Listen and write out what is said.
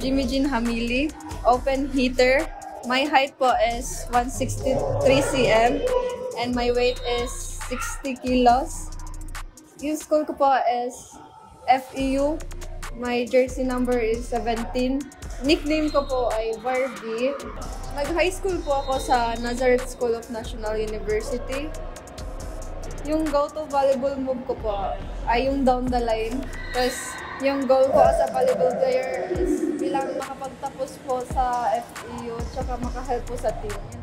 Jamili, open heater. My height po is 163 cm and my weight is 60 kilos. Yung school ko po is FEU. My jersey number is 17. Nickname ko po ay Barbie. Nag-high school po ako sa Nazareth School of National University. Yung go-to volleyball move ko po ay yung down the line. Tapos yung goal ko as a volleyball player is bilang makapagtapos po sa FEU tsaka makahelp po sa team.